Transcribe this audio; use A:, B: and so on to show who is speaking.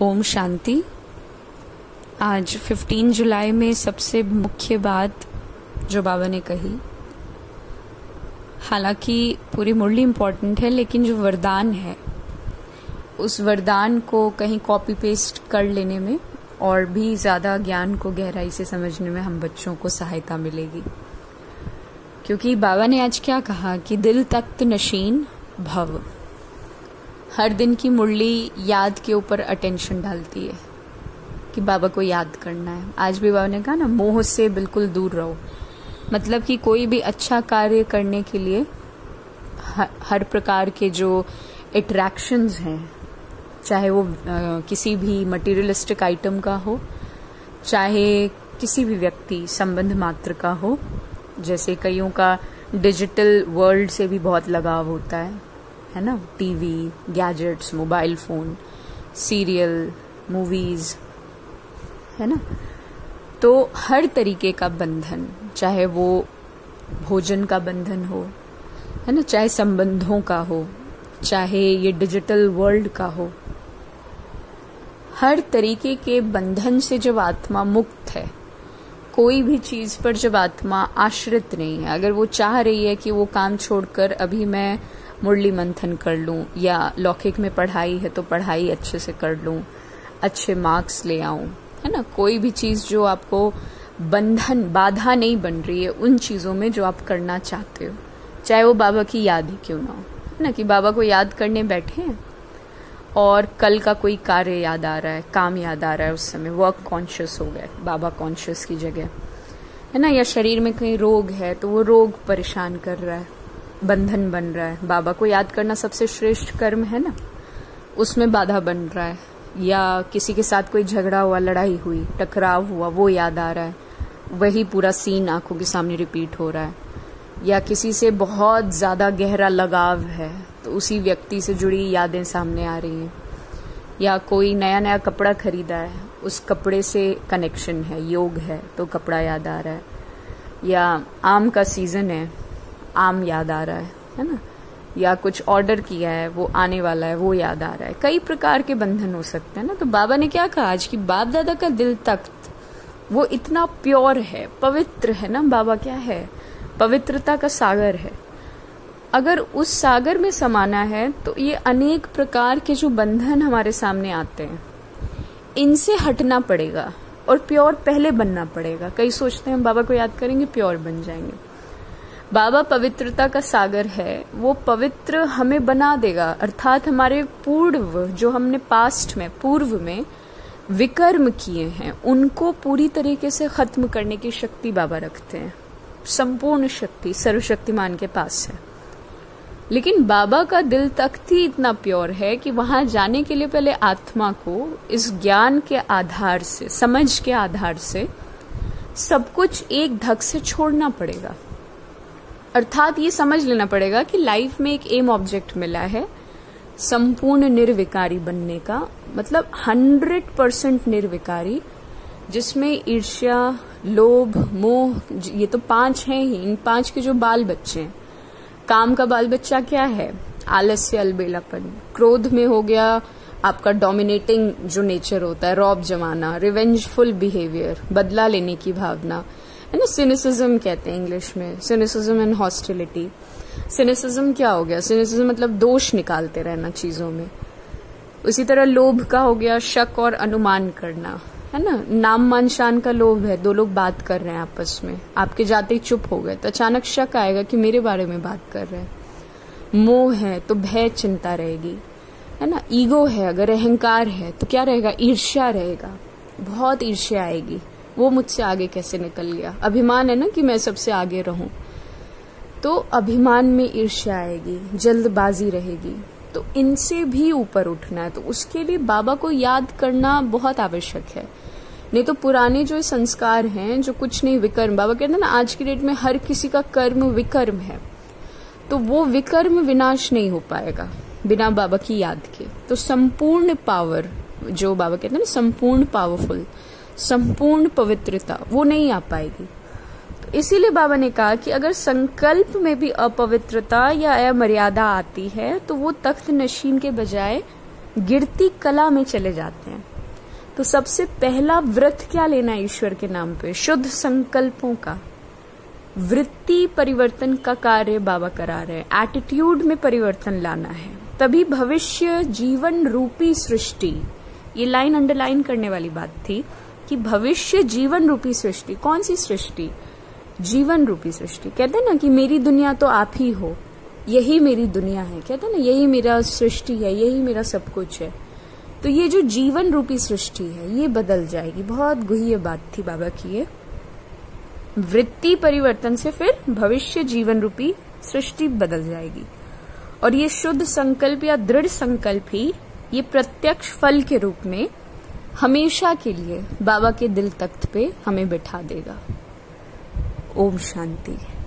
A: ओम शांति। आज 15 जुलाई में सबसे मुख्य बात जो बाबा ने कही, हालांकि पूरी मुरली इम्पोर्टेंट है, लेकिन जो वरदान है उस वरदान को कहीं कॉपी पेस्ट कर लेने में और भी ज़्यादा ज्ञान को गहराई से समझने में हम बच्चों को सहायता मिलेगी। क्योंकि बाबा ने आज क्या कहा कि दिल तख्त नशीन भव। हर दिन की मुरली याद के ऊपर अटेंशन डालती है कि बाबा को याद करना है। आज भी बाबा ने कहा ना, मोह से बिल्कुल दूर रहो। मतलब कि कोई भी अच्छा कार्य करने के लिए हर प्रकार के जो अट्रैक्शंस हैं, चाहे वो किसी भी मटेरियलिस्टिक आइटम का हो, चाहे किसी भी व्यक्ति संबंध मात्र का हो, जैसे कईयों का डिजिटल वर्ल्ड से भी बहुत लगाव होता है ना, TV, gadgets, mobile phone, serial, movies, है ना। तो हर तरीके का बंधन, चाहे वो भोजन का बंधन हो, है ना, चाहे संबंधों का हो, चाहे ये डिजिटल वर्ल्ड का हो, हर तरीके के बंधन से जब आत्मा मुक्त है, कोई भी चीज पर जब आत्मा आश्रित नहीं है, अगर वो चाह रही है कि वो काम छोड़कर अभी मैं मुरली मंथन कर लूं, या लौकिक में पढ़ाई है तो पढ़ाई अच्छे से कर लूं, अच्छे मार्क्स ले आऊं, है ना, कोई भी चीज जो आपको बंधन बाधा नहीं बन रही है उन चीजों में जो आप करना चाहते हो, चाहे वो बाबा की याद ही क्यों ना हो, है ना, कि बाबा को याद करने बैठे हैं और कल का कोई कार्य याद आ रहा है, काम याद आ रहा है, उस समय वर्क कॉन्शियस हो गए बाबा कॉन्शियस की जगह, है ना, या शरीर में कहीं रोग है तो वो रोग परेशान कर रहा है, बंधन बन रहा है, बाबा को याद करना सबसे श्रेष्ठ कर्म है ना, उसमें बाधा बन रहा है, या किसी के साथ कोई झगड़ा हुआ, लड़ाई हुई, टकराव हुआ, वो याद आ रहा है, वही पूरा सीन आंखों के सामने रिपीट हो रहा है, या किसी से बहुत ज्यादा गहरा लगाव है तो उसी व्यक्ति से जुड़ी यादें सामने आ रही हैं, या कोई नया नया कपड़ा खरीदा है, उस कपड़े से कनेक्शन है, योग है तो कपड़ा याद आ रहा है, या आम का सीजन है, आम याद आ रहा है ना, या कुछ ऑर्डर किया है वो आने वाला है वो याद आ रहा है। कई प्रकार के बंधन हो सकते हैं ना। तो बाबा ने क्या कहा आज कि बाप दादा का दिल तख्त वो इतना प्योर है, पवित्र है ना। बाबा क्या है? पवित्रता का सागर है। अगर उस सागर में समाना है तो ये अनेक प्रकार के जो बंधन हमारे सामने आते हैं इनसे हटना पड़ेगा और प्योर पहले बनना पड़ेगा। कई सोचते हैं हम बाबा को याद करेंगे प्योर बन जाएंगे। बाबा पवित्रता का सागर है, वो पवित्र हमें बना देगा। अर्थात हमारे पूर्व जो हमने पास्ट में पूर्व में विकर्म किए हैं उनको पूरी तरीके से खत्म करने की शक्ति बाबा रखते हैं। संपूर्ण शक्ति सर्वशक्तिमान के पास है। लेकिन बाबा का दिल तख्त ही इतना प्योर है कि वहां जाने के लिए पहले आत्मा को इस ज्ञान के आधार से, समझ के आधार से सब कुछ एक धक से छोड़ना पड़ेगा। अर्थात ये समझ लेना पड़ेगा कि लाइफ में एक एम ऑब्जेक्ट मिला है, संपूर्ण निर्विकारी बनने का, मतलब 100% निर्विकारी, जिसमें ईर्ष्या, लोभ, मोह, ये तो 5 हैं ही। इन 5 के जो बाल बच्चे हैं, काम का बाल बच्चा क्या है? आलस्य, अलबेलापन। क्रोध में हो गया आपका डोमिनेटिंग जो नेचर होता है, रौब जमाना, रिवेंजफुल बिहेवियर, बदला लेने की भावना, है ना। सिनिसिज्म कहते हैं इंग्लिश में, सिनिसिज्म एंड हॉस्टिलिटी। सिनिसिज्म क्या हो गया? सिनिसिज्म मतलब दोष निकालते रहना चीजों में। उसी तरह लोभ का हो गया शक और अनुमान करना, है ना। नाम मान शान का लोभ है, 2 लोग बात कर रहे हैं आपस में, आपके जाते ही चुप हो गए तो अचानक शक आएगा कि मेरे बारे में बात कर रहे हैं। मोह है तो भय, चिंता रहेगी, है ना। ईगो है, अगर अहंकार है तो क्या रहेगा? ईर्ष्या रहेगा, बहुत ईर्ष्या आएगी, वो मुझसे आगे कैसे निकल गया। अभिमान है ना कि मैं सबसे आगे रहूं, तो अभिमान में ईर्ष्या आएगी, जल्दबाजी रहेगी। तो इनसे भी ऊपर उठना है तो उसके लिए बाबा को याद करना बहुत आवश्यक है। नहीं तो पुराने जो संस्कार हैं, जो कुछ नहीं विकर्म, बाबा कहते हैं ना आज की डेट में हर किसी का कर्म विकर्म है, तो वो विकर्म विनाश नहीं हो पाएगा बिना बाबा की याद के। तो संपूर्ण पावर जो बाबा कहते हैं ना, संपूर्ण पावरफुल, संपूर्ण पवित्रता, वो नहीं आ पाएगी। तो इसीलिए बाबा ने कहा कि अगर संकल्प में भी अपवित्रता या अमर्यादा आती है तो वो तख्त नशीन के बजाय गिरती कला में चले जाते हैं। तो सबसे पहला व्रत क्या लेना है ईश्वर के नाम पे? शुद्ध संकल्पों का, वृत्ति परिवर्तन का कार्य बाबा करा रहे हैं। एटीट्यूड में परिवर्तन लाना है, तभी भविष्य जीवन रूपी सृष्टि, ये लाइन अंडरलाइन करने वाली बात थी कि भविष्य जीवन रूपी सृष्टि। कौन सी सृष्टि? जीवन रूपी सृष्टि। कहते हैं ना कि मेरी दुनिया तो आप ही हो, यही मेरी दुनिया है, कहते हैं ना यही मेरा सृष्टि है, यही मेरा सब कुछ है। तो ये जो जीवन रूपी सृष्टि है ये बदल जाएगी। बहुत गुह्य बात थी बाबा की ये। वृत्ति परिवर्तन से फिर भविष्य जीवन रूपी सृष्टि बदल जाएगी। और ये शुद्ध संकल्प या दृढ़ संकल्प ही ये प्रत्यक्ष फल के रूप में हमेशा के लिए बाबा के दिल तख्त पे हमें बिठा देगा। ओम शांति।